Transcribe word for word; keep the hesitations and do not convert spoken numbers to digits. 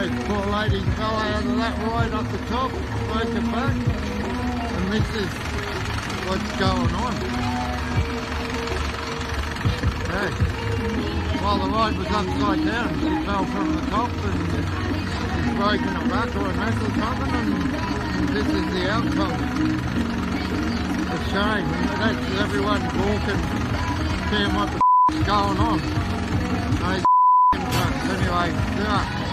those poor ladies fell out of that ride up the top, broke her back, and this is what's going on. Okay. While the ride was upside down, she fell from the top and she's broken her back or a mess or something, and, and this is the outcome. It's a shame. That's everyone walking, seeing what the f***'s going on. Those f***ing trucks. Anyway, yeah.